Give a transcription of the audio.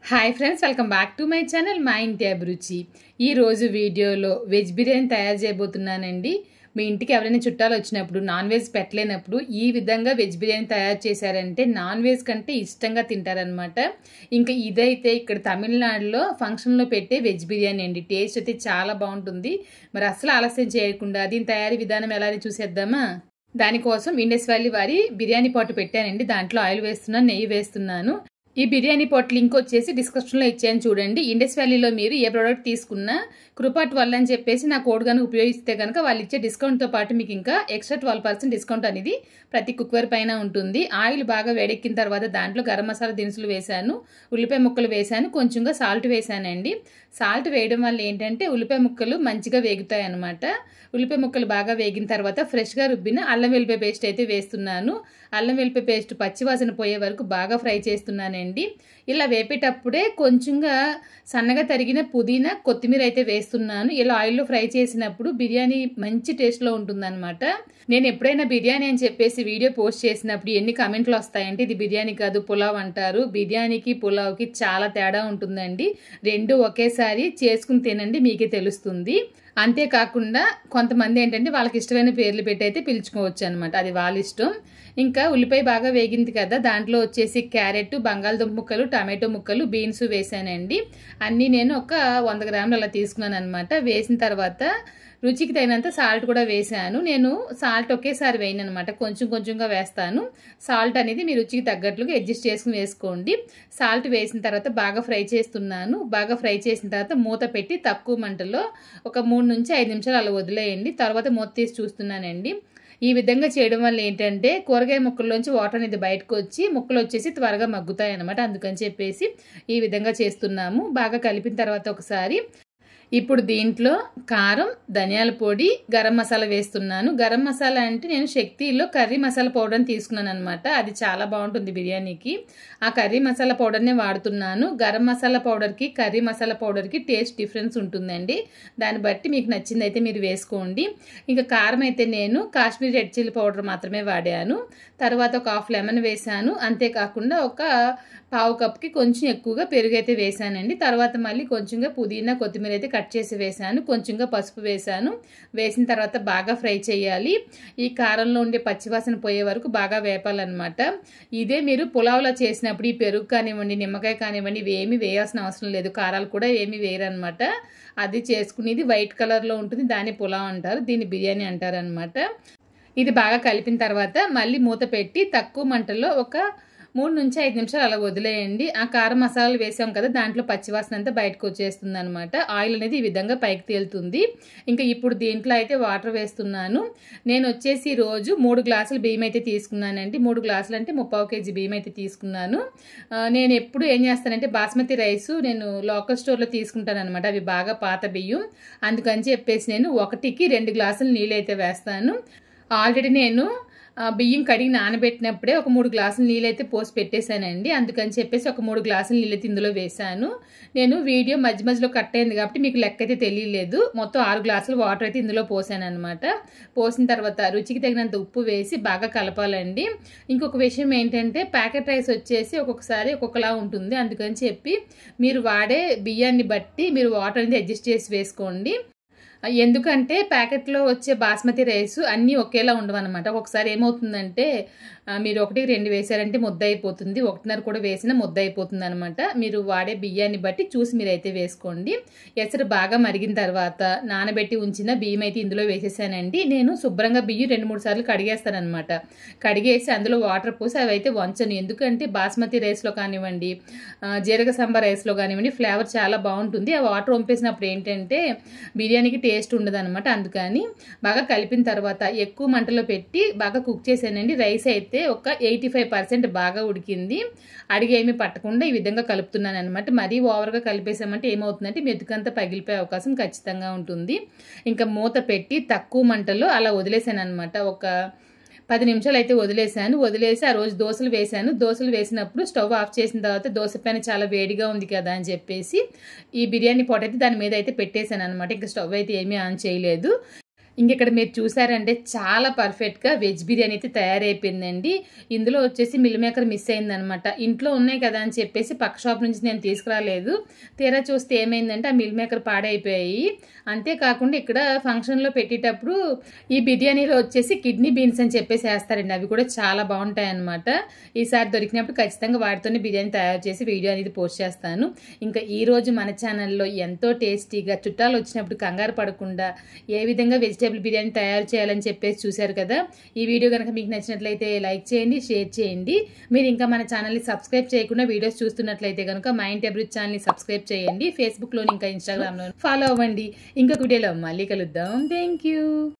Hi friends, welcome back to my channel మా ఇంటి అభిరుచి. ఈరోజు వీడియోలో వెజ్ బిర్యానీ తయారు చేయబోతున్నానండి. మీ ఇంటికి ఎవరైనా చుట్టాలు వచ్చినప్పుడు నాన్ వెజ్ పెట్టలేనప్పుడు ఈ విధంగా వెజ్ బిర్యానీ తయారు చేశారంటే నాన్ వెజ్ కంటే ఇష్టంగా తింటారనమాట. ఇంకా ఇదైతే ఇక్కడ తమిళనాడులో ఫంక్షన్లో పెట్టే వెజ్ బిర్యానీ అండి. టేస్ట్ అయితే చాలా బాగుంటుంది. మరి అసలు ఆలస్యం చేయకుండా దీని తయారీ విధానం ఎలా అని చూసేద్దామా. దానికోసం ఇండస్ వ్యాలీ వారి బిర్యానీ పాటు పెట్టానండి. దాంట్లో ఆయిల్ వేస్తున్నాను, నెయ్యి వేస్తున్నాను. ఈ బిర్యానీ పాట్ లింక్ వచ్చేసి డిస్క్రిప్షన్లో ఇచ్చాను చూడండి. ఇండస్ వ్యాలీలో మీరు ఏ ప్రోడక్ట్ తీసుకున్నా కృపా 12 అని చెప్పేసి నా కోడ్ కనుక ఉపయోగిస్తే కనుక వాళ్ళు ఇచ్చే డిస్కౌంట్తో పాటు మీకు ఇంకా ఎక్స్ట్రా 12% డిస్కౌంట్ అనేది ప్రతి కుక్వేర్ పైన ఉంటుంది. ఆయిల్ బాగా వేడెక్కిన తర్వాత దాంట్లో గరం మసాలా దినుసులు వేశాను, ఉల్లిపాయ ముక్కలు వేశాను, కొంచెంగా సాల్ట్ వేశానండి. సాల్ట్ వేయడం వల్ల ఏంటంటే ఉల్లిపాయ ముక్కలు మంచిగా వేగుతాయి అన్నమాట. ఉల్లిపాయ ముక్కలు బాగా వేగిన తర్వాత ఫ్రెష్గా రుబ్బిన అల్లం వెల్లిపాయ పేస్ట్ అయితే వేస్తున్నాను. అల్లం వెల్లిపాయ పేస్ట్ పచ్చివాసన పోయే వరకు బాగా ఫ్రై చేస్తున్నానండి. ఇలా వేపేటప్పుడే కొంచెంగా సన్నగా తరిగిన పుదీనా, కొత్తిమీర అయితే వేస్తున్నాను. ఇలా ఆయిల్లో ఫ్రై చేసినప్పుడు బిర్యానీ మంచి టేస్ట్లో ఉంటుందన్నమాట. నేను ఎప్పుడైనా బిర్యానీ అని చెప్పేసి వీడియో పోస్ట్ చేసినప్పుడు ఎన్ని కామెంట్లు వస్తాయంటే ఇది బిర్యానీ కాదు పులావ్ అంటారు. బిర్యానీకి పులావ్కి చాలా తేడా ఉంటుందండి. రెండు ఒకేసారి చేసుకుని తినండి, మీకే తెలుస్తుంది. అంతేకాకుండా కొంతమంది ఏంటంటే వాళ్ళకి ఇష్టమైన పేర్లు పెట్టి అయితే పిలుచుకోవచ్చు అనమాట, అది వాళ్ళ ఇష్టం. ఇంకా ఉల్లిపాయ బాగా వేగింది కదా, దాంట్లో వచ్చేసి క్యారెట్, బంగాళదుంప ముక్కలు, టమాటో ముక్కలు, బీన్స్ వేసానండి. అన్నీ నేను ఒక 100 గ్రాములు అలా తీసుకున్నాను అనమాట. వేసిన తర్వాత రుచికి తగినంత సాల్ట్ కూడా వేసాను. నేను సాల్ట్ ఒకేసారి వేయను అనమాట, కొంచెం కొంచెంగా వేస్తాను. సాల్ట్ అనేది మీ రుచికి తగ్గట్లుగా అడ్జస్ట్ చేసుకుని వేసుకోండి. సాల్ట్ వేసిన తర్వాత బాగా ఫ్రై చేస్తున్నాను. బాగా ఫ్రై చేసిన తర్వాత మూత పెట్టి తక్కువ మంటలో ఒక 3 నుంచి 5 నిమిషాలు అలా వదిలేయండి. తర్వాత మూత తీసి చూస్తున్నానండి. ఈ విధంగా చేయడం వల్ల ఏంటంటే కూరగాయ ముక్కల్లోంచి వాటర్ అనేది బయటకు వచ్చి ముక్కలు వచ్చేసి త్వరగా మగ్గుతాయి అన్నమాట. అందుకని చెప్పేసి ఈ విధంగా చేస్తున్నాము. బాగా కలిపిన తర్వాత ఒకసారి ఇప్పుడు దీంట్లో కారం, ధనియాల పొడి, గరం మసాలా వేస్తున్నాను. గరం మసాలా అంటే నేను శక్తిలో కర్రీ మసాలా పౌడర్ని తీసుకున్నాను అనమాట. అది చాలా బాగుంటుంది బిర్యానీకి. ఆ కర్రీ మసాలా పౌడర్నే వాడుతున్నాను. గరం మసాలా పౌడర్కి కర్రీ మసాలా పౌడర్కి టేస్ట్ డిఫరెన్స్ ఉంటుందండి. దాన్ని బట్టి మీకు నచ్చింది అయితే మీరు వేసుకోండి. ఇంకా కారం అయితే నేను కాశ్మీరీ రెడ్ చిల్లీ పౌడర్ మాత్రమే వాడాను. తర్వాత ఒక హాఫ్ లెమన్ వేసాను. అంతేకాకుండా ఒక పావు కప్కి కొంచెం ఎక్కువగా పెరుగు అయితే వేసానండి. తర్వాత మళ్ళీ కొంచెంగా పుదీనా, కొత్తిమీర అయితే కట్ చేసి వేసాను. కొంచెంగా పసుపు వేసాను. వేసిన తర్వాత బాగా ఫ్రై చేయాలి. ఈ కారంలో ఉండే పచ్చివాసన పోయే వరకు బాగా వేపాలన్నమాట. ఇదే మీరు పులావ్లో చేసినప్పుడు ఈ పెరుగు కానివ్వండి, నిమ్మకాయ కానివ్వండి, ఇవి ఏమీ వేయాల్సిన అవసరం లేదు. కారాలు కూడా ఏమీ వేయరనమాట. అది చేసుకునేది వైట్ కలర్లో ఉంటుంది, దాన్ని పులావ్ అంటారు, దీన్ని బిర్యానీ అంటారు అనమాట. ఇది బాగా కలిపిన తర్వాత మళ్ళీ మూత పెట్టి తక్కువ మంటలో ఒక 3 నుంచి 5 నిమిషాలు అలా వదిలేయండి. ఆ కారం మసాలాలు వేసాం కదా, దాంట్లో పచ్చివాసన అంతా బయటకు వచ్చేస్తుంది అనమాట. ఆయిల్ అనేది ఈ విధంగా పైకి తేలుతుంది. ఇంకా ఇప్పుడు దీంట్లో అయితే వాటర్ వేస్తున్నాను. నేను వచ్చేసి రోజు 3 గ్లాసులు బియ్యం అయితే తీసుకున్నానండి. 3 గ్లాసులు అంటే 3/4 కేజీ బియ్యం అయితే తీసుకున్నాను. నేను ఎప్పుడు ఏం చేస్తానంటే బాస్మతి రైస్ నేను లోకల్ స్టోర్లో తీసుకుంటాను అనమాట. అవి బాగా పాత బియ్యం. అందుకని చెప్పేసి నేను 1కి 2 గ్లాసులు నీళ్ళు అయితే వేస్తాను. ఆల్రెడీ నేను బియ్యం కడిగి నానబెట్టినప్పుడే ఒక 3 గ్లాసులు నీళ్ళు అయితే పోసి పెట్టేశానండి. అందుకని చెప్పేసి ఒక 3 గ్లాసులు నీళ్ళు అయితే ఇందులో వేసాను. నేను వీడియో మధ్య మధ్యలో కట్ అయింది కాబట్టి మీకు లెక్క అయితే తెలియలేదు. మొత్తం 6 గ్లాసులు వాటర్ అయితే ఇందులో పోసాను అనమాట. పోసిన తర్వాత రుచికి తగినంత ఉప్పు వేసి బాగా కలపాలండి. ఇంకొక విషయం ఏంటంటే ప్యాకెట్ రైస్ వచ్చేసి ఒక్కొక్కసారి ఒక్కొక్కలా ఉంటుంది. అందుకని చెప్పి మీరు వాడే బియ్యాన్ని బట్టి మీరు వాటర్ అనేది అడ్జస్ట్ చేసి వేసుకోండి. ఎందుకంటే ప్యాకెట్లో వచ్చే బాస్మతి రైస్ అన్నీ ఒకేలా ఉండవన్నమాట. ఒకసారి ఏమవుతుందంటే మీరు 1-2 వేసారంటే ముద్ద అయిపోతుంది, 1.5 కూడా వేసినా ముద్ద అయిపోతుంది అనమాట. మీరు వాడే బియ్యాన్ని బట్టి చూసి మీరైతే వేసుకోండి. ఎసరు బాగా మరిగిన తర్వాత నానబెట్టి ఉంచిన బియ్యం అయితే ఇందులో వేసేసానండి. నేను శుభ్రంగా బియ్యం 2-3 సార్లు కడిగేస్తానమాట. కడిగేసి అందులో వాటర్ పోసి అవి అయితే వంచను. ఎందుకంటే బాస్మతి రైస్లో కానివ్వండి, జీరక సాంబార్ రైస్లో కానివ్వండి ఫ్లేవర్ చాలా బాగుంటుంది. ఆ వాటర్ వంపేసినప్పుడు ఏంటంటే బిర్యానీకి టేస్ట్ ఉండదు అనమాట. అందుకని బాగా కలిపిన తర్వాత ఎక్కువ మంటలో పెట్టి బాగా కుక్ చేసానండి. రైస్ అయితే ఒక 85% బాగా ఉడికింది. అడిగి ఏమీ పట్టకుండా ఈ విధంగా కలుపుతున్నాను అనమాట. మరీ ఓవర్గా కలిపేసామంటే ఏమవుతుందంటే మెతుకంతా పగిలిపోయే అవకాశం ఖచ్చితంగా ఉంటుంది. ఇంకా మూత పెట్టి తక్కువ మంటలో అలా వదిలేసాను అనమాట. ఒక 10 నిమిషాలు అయితే వదిలేసి ఆ రోజు దోశలు వేసాను. దోశలు వేసినప్పుడు స్టవ్ ఆఫ్ చేసిన తర్వాత దోశ పైన చాలా వేడిగా ఉంది కదా అని చెప్పేసి ఈ బిర్యానీ పాట్ అయితే దాని మీద అయితే పెట్టేశాను అనమాట. ఇంకా స్టవ్ అయితే ఏమీ ఆన్ చేయలేదు. ఇంకెక్కడ మీరు చూసారంటే చాలా పర్ఫెక్ట్గా వెజ్ బిర్యానీ అయితే తయారైపోయిందండి. ఇందులో వచ్చేసి మిల్ మేకర్ మిస్ అయిందనమాట. ఇంట్లో ఉన్నాయి కదా అని చెప్పేసి పక్క షాప్ నుంచి నేను తీసుకురాలేదు. తీరా చూస్తే ఏమైందంటే ఆ మిల్ మేకర్ పాడైపోయాయి. అంతేకాకుండా ఇక్కడ ఫంక్షన్లో పెట్టేటప్పుడు ఈ బిర్యానీలో వచ్చేసి కిడ్నీ బీన్స్ అని చెప్పేసి వేస్తారండి. అవి కూడా చాలా బాగుంటాయి అనమాట. ఈసారి దొరికినప్పుడు ఖచ్చితంగా వాటితోనే బిర్యానీ తయారు చేసి వీడియో అనేది పోస్ట్ చేస్తాను. ఇంకా ఈరోజు మన ఛానల్లో ఎంతో టేస్టీగా చుట్టాలు వచ్చినప్పుడు కంగారు పడకుండా ఏ విధంగా వెజిటేబుల్ బిర్యానీ తయారు చేయాలని చెప్పేసి చూశారు కదా. ఈ వీడియో కనుక మీకు నచ్చినట్లయితే లైక్ చేయండి, షేర్ చేయండి. మీరు ఇంకా మన ఛానల్ని సబ్స్క్రైబ్ చేయకుండా వీడియోస్ చూస్తున్నట్లయితే కనుక మా ఇంటి అభిరుచి ఛానల్ని సబ్స్క్రైబ్ చేయండి. ఫేస్బుక్లో ఇంకా ఇన్స్టాగ్రామ్లో ఫాలో అవ్వండి. ఇంకొక వీడియోలో మళ్ళీ కలుద్దాం. Thank you.